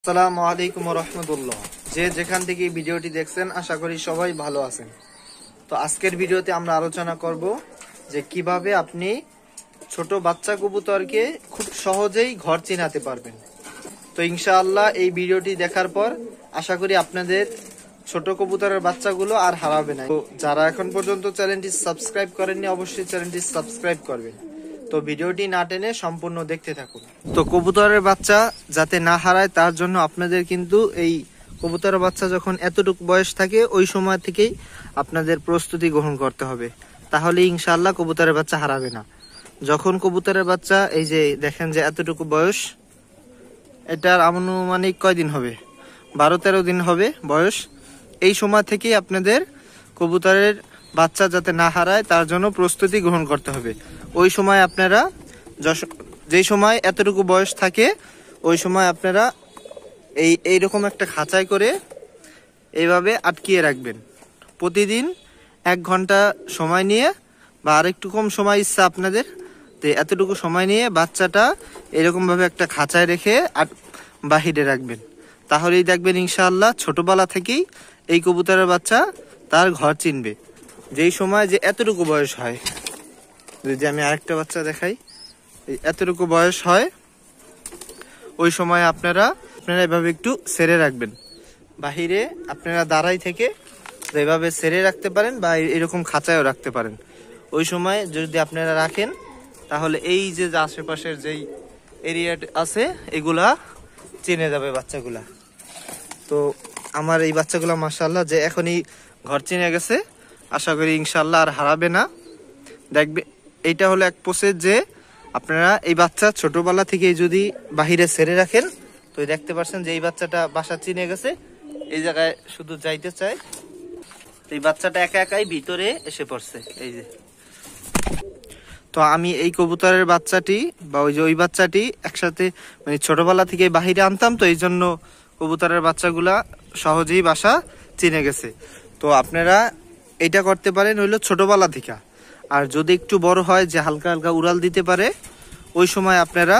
আসসালামু আলাইকুম রহমতুল্লাহ। যে যেখান থেকে ভিডিওটি দেখছেন আশা করি সবাই ভালো আছেন। তো আজকের ভিডিওতে আমরা আলোচনা করব যে কিভাবে আপনি ছোট বাচ্চা কবুতরকে খুব সহজেই ঘর চিনাতে পারবেন। তো ইনশাআল্লাহ এই ভিডিওটি দেখার পর আশা করি আপনাদের ছোট কবুতরের বাচ্চাগুলো আর হারাবে না। তো যারা এখন পর্যন্ত চ্যানেলটি সাবস্ক্রাইব করেননি অবশ্যই চ্যানেলটি সাবস্ক্রাইব করবেন। তো ভিডিওটি না টেনে সম্পূর্ণ দেখতে থাকুন। তো কবুতরের বাচ্চা যাতে না হারায় তার জন্য আপনাদের কিন্তু এই কবুতরের বাচ্চা যখন এতটুকু বয়স থাকে ওই সময় থেকেই আপনাদের প্রস্তুতি গ্রহণ করতে হবে, তাহলে ইনশাআল্লাহ কবুতরের বাচ্চা হারাবে না। যখন কবুতরের বাচ্চা এই যে দেখেন যে এতটুকু বয়স, এটার আনুমানিক কয়দিন হবে, 12-13 দিন হবে বয়স। এই সময় থেকেই আপনাদের কবুতরের বাচ্চা যাতে না হারায় তার জন্য প্রস্তুতি গ্রহণ করতে হবে। ওই সময় আপনারা যেই সময় এতটুকু বয়স থাকে ওই সময় আপনারা এইরকম একটা খাঁচায় করে এইভাবে আটকিয়ে রাখবেন। প্রতিদিন 1 ঘন্টা সময় নিয়ে বা আরেকটু কম সময় ইচ্ছা আপনাদের, তো এতটুকু সময় নিয়ে বাচ্চাটা এরকমভাবে একটা খাঁচায় রেখে বাহিরে রাখবেন। তাহলেই দেখবেন ইনশাআল্লাহ ছোটবেলা থেকেই এই কবুতরের বাচ্চা তার ঘর চিনবে। যেই সময় যে এতটুকু বয়স হয়, যদি আমি আরেকটা বাচ্চা দেখাই, এতটুকু বয়স হয় ওই সময় আপনারা এভাবে একটু ছেড়ে রাখবেন। বাহিরে আপনারা দাঁড়াই থেকে এভাবে ছেড়ে রাখতে পারেন বা এরকম খাঁচায়ও রাখতে পারেন। ওই সময় যদি আপনারা রাখেন তাহলে এই যে আশেপাশের যেই এরিয়া আছে এগুলা চিনে যাবে বাচ্চাগুলা। তো আমার এই বাচ্চাগুলা মাশাআল্লাহ যে এখনই ঘর চিনে গেছে, আশা করি ইনশাআল্লাহ আর হারাবে না। দেখবে এইটা হলো এক প্রসেস যে আপনারা এই বাচ্চা ছোটবেলা থেকে যদি বাহিরে ছেড়ে রাখেন, তো দেখতে পাচ্ছেন যে এই বাচ্চাটা বাসা চিনে গেছে, এই জায়গায় শুধু যাইতে চায়। তো এই বাচ্চাটা একা একাই ভিতরে এসে পড়ছে এই যে। তো আমি এই কবুতরের বাচ্চাটি বা ওই বাচ্চাটি একসাথে মানে ছোটবেলা থেকে বাহিরে আনতাম, তো এই জন্য কবুতরের বাচ্চাগুলা সহজেই বাসা চিনে গেছে। তো আপনারা এটা করতে পারেন হইলো ছোটবেলা থেকে। আর যদি একটু বড় হয় যে হালকা হালকা উড়াল দিতে পারে, ওই সময় আপনারা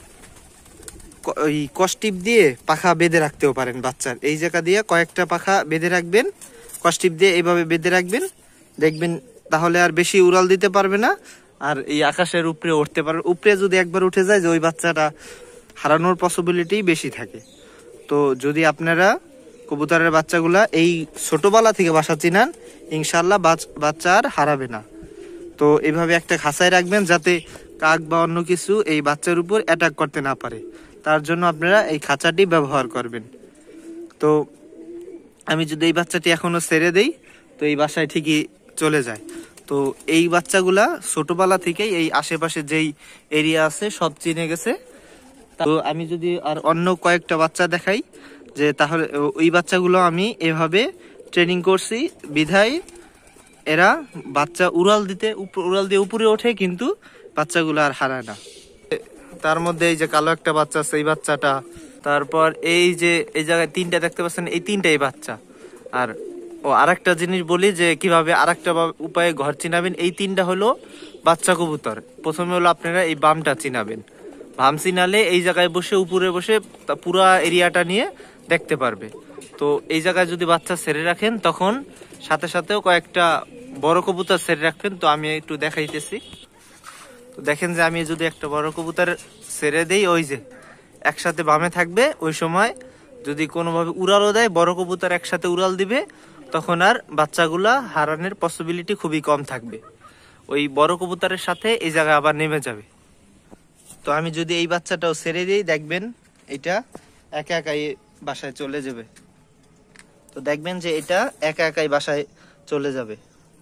ওই কষ্টিপ দিয়ে পাখা বেঁধে রাখতেও পারেন বাচ্চার। এই জায়গা দিয়ে কয়েকটা পাখা বেঁধে রাখবেন, কষ্টিপ দিয়ে এইভাবে বেঁধে রাখবেন, দেখবেন তাহলে আর বেশি উড়াল দিতে পারবে না। আর এই আকাশের উপরে উঠতে পারবে। উপরে যদি একবার উঠে যায় যে ওই বাচ্চাটা হারানোর পসিবিলিটি বেশি থাকে। তো যদি আপনারা কবুতরের বাচ্চাগুলা এই ছোটবেলা থেকে বাসা চিনান, ইনশাআল্লাহ বাচ্চা আর হারাবে না। তো এইভাবে একটা খাঁচায় রাখবেন যাতে কাক বা অন্য কিছু এই বাচ্চার উপর অ্যাটাক করতে না পারে, তার জন্য আপনারা এই খাঁচাটি ব্যবহার করবেন। তো আমি যদি এই বাচ্চাটি এখনো ছেড়ে দেই তো এই বাসায় ঠিকই চলে যায়। তো এই বাচ্চাগুলা ছোটবেলা থেকেই এই আশেপাশে যেই এরিয়া আছে সব চিনে গেছে। তো আমি যদি আর অন্য কয়েকটা বাচ্চা দেখাই, যে তাহলে ওই বাচ্চাগুলো আমি এভাবে ট্রেনিং করছি বিধায় এরা বাচ্চা উড়াল দিয়ে উপরে ওঠে, কিন্তু বাচ্চাগুলো আর হারায় না। তার মধ্যে এই যে কালো একটা বাচ্চা আছে এই বাচ্চাটা, তারপর এই যে এই জায়গায় 3টা দেখতে পাচ্ছেন, এই 3টাই বাচ্চা। আর আরেকটা জিনিস বলি যে কিভাবে আরেকটা উপায়ে ঘর চিনাবেন। এই 3টা হলো বাচ্চা কবুতর। প্রথমে হলো আপনারা এই বামটা চিনাবেন। বাম চিনালে এই জায়গায় বসে উপরে বসে পুরা এরিয়াটা নিয়ে দেখতে পারবে। তো এই জায়গায় যদি বাচ্চা ছেড়ে রাখেন তখন সাথে সাথেও কয়েকটা বড় কবুতর ছেড়ে রাখবেন। তো আমি একটু দেখাইতেছি। তো দেখেন যে আমি যদি একটা বড় কবুতর ছেড়ে দেই, ওই যে একসাথে বামে থাকবে, ওই সময় যদি কোনোভাবে উড়ালও দেয় বড় কবুতর একসাথে উড়াল দিবে, তখন আর বাচ্চাগুলা হারানোর পসিবিলিটি খুবই কম থাকবে। ওই বড় কবুতরের সাথে এই জায়গায় আবার নেমে যাবে। তো আমি যদি এই বাচ্চাটাও ছেড়ে দিই, দেখবেন এটা একা একাই বাসায় চলে যাবে। তো দেখবেন যে এটা একা একাই বাসায় চলে যাবে।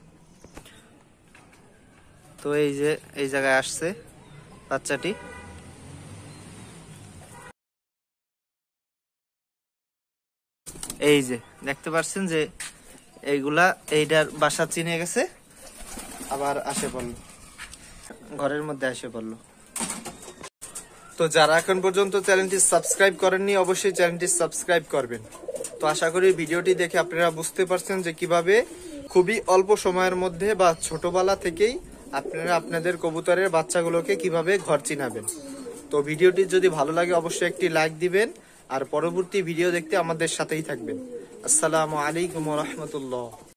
তো এই যে এই জায়গায় আসছে বাচ্চাটি। এই যে দেখতে পাচ্ছেন যে এইগুলা এইটার বাসা চিনে গেছে, আবার আসে পড়লো, ঘরের মধ্যে আসে পড়লো। তো যারা এখন পর্যন্ত চ্যানেলটি সাবস্ক্রাইব করেননি অবশ্যই চ্যানেলটি সাবস্ক্রাইব করবেন। তো আশা করি ভিডিওটি দেখে আপনারা বুঝতে পারছেন যে কিভাবে খুবই অল্প সময়ের মধ্যে বা ছোটবেলা থেকেই আপনারা আপনাদের কবুতরের বাচ্চাগুলোকে কিভাবে ঘর চিনাবেন। তো ভিডিওটি যদি ভালো লাগে অবশ্যই একটি লাইক দিবেন। আর পরবর্তী ভিডিও দেখতে আমাদের সাথেই থাকবেন। আসসালামু আলাইকুম ওয়া রাহমাতুল্লাহ।